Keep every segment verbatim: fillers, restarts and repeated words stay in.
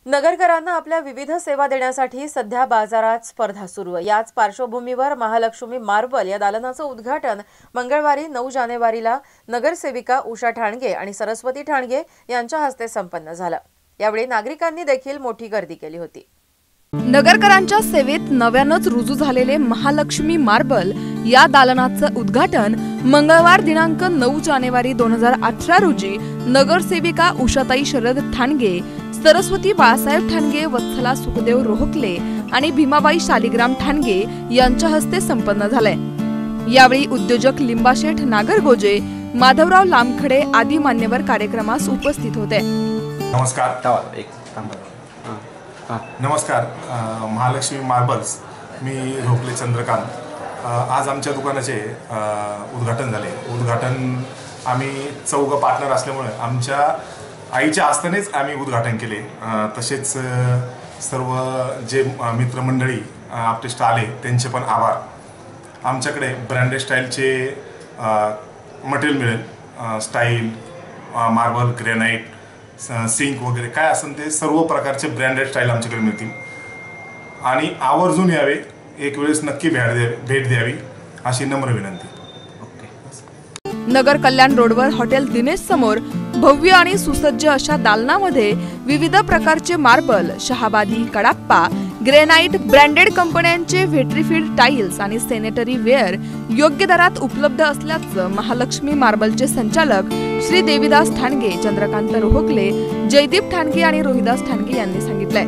नगरकरांना आपल्या विविध सेवा देण्यासाठी सध्या बाजारात स्पर्धा सुरू आहे। याच पार्श्वभूमीवर महालक्ष्मी मार्बल या दालनाचं उद्घाटन मंगळवारी नऊ जानेवारीला नगरसेविका उषा ठाणगे आणि सरस्वती ठाणगे यांच्या हस्ते संपन्न झालं। यावेळी नागरिकांनी देखील मोठी गर्दी केली होती। नगरकरांच्या सेवेत नव्यानच रुजू झालेले महालक्ष्मी मार्बल या दालनाचं उद्घाटन मंगळवार दिनांक नऊ जानेवारी दोन हजार अठरा रोजी नगरसेविका उषाताई शरद ठाणगे, सरस्वती बाळासाहेब ठाणगे, वत्सला सुखदेव रोहकले आणि भीमाबाई शालिग्राम ठाणगे यांच्या हस्ते संपन्न झालंय। यावेळी उद्योजक लिंबाशेठ नागरगोजे, माधवराव लामखडे आदी मान्यवर कार्यक्रमास उपस्थित होते। नमस्कार एक नमस्कार महालक्ष्मी मार्बल्स, मी रोहकले चंद्रकांत। आज आमच्या दुकानाचे उद्घाटन झाले। उद्घाटन आम्ही चौघ पार्टनर असल्यामुळे आमच्या आईच्या हस्तेनेच आम्ही उद्घाटन केले। तसेच सर्व जे मित्रमंडळी आर्टिस्ट आले त्यांचे पण आभार। आमच्याकडे ब्रँडेड स्टाईलचे मटेरियल मिळेल, स्टाईल मार्बल, ग्रेनाइट, सिंक वगैरे काय असेल ते सर्व प्रकारचे ब्रँडेड स्टाईल आमच्याकडे मिळतील आणि आवर्जून यावे, एक वेळेस नक्की भेट द्यावी अशी नम्र विनंती। नगर कल्याण रोडवर हॉटेल दिनेश समोर भव्य आणि सुसज्ज अशा दालनामध्ये विविध प्रकारचे मार्बल, शहाबादी, कडाप्पा, ग्रेनाइट, ब्रँडेड कंपन्यांचे व्हेट्रीफील्ड टाइल्स आणि सॅनिटरी वेअर योग्य दरात उपलब्ध असल्याचं महालक्ष्मी मार्बलचे संचालक श्री देवीदास ठाणगे, चंद्रकांत रोहकले, जयदीप ठाणगे आणि रोहिदास ठाणगे यांनी सांगितलंय।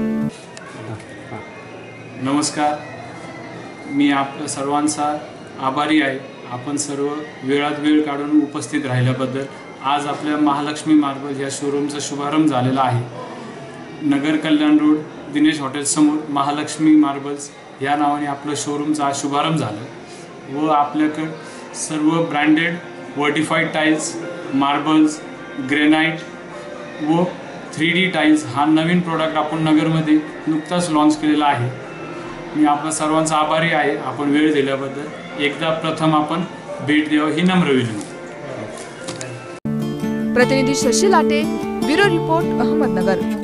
नमस्कार, मी आपल्या सर्वांचा आभारी आहे। आपण सर्व वेळात वेळ काढून उपस्थित राहिल्याबद्दल। आज आपल्या महालक्ष्मी मार्बल या शोरूमचा शुभारंभ झालेला आहे। नगर कल्याण रोड दिनेश हॉटेल समोर महालक्ष्मी मार्बल्स या नावाने आपलं शोरूमचा शुभारंभ झाला व आपल्याकडे सर्व branded vitrified tiles, marbles, granite व थ्री डी टाइल्स हा नवीन प्रोडक्ट आपण नगरमध्ये नुकताच लॉन्च केलेला आहे। मी आपल्या सर्वांचा आभारी आहे आपण वेळ दिल्याबद्दल। एकदा प्रथम आपण भेट द्यावी ही नम्र विनंती। प्रतिनिधी शशी लाटे, ब्युरो रिपोर्ट, अहमदनगर।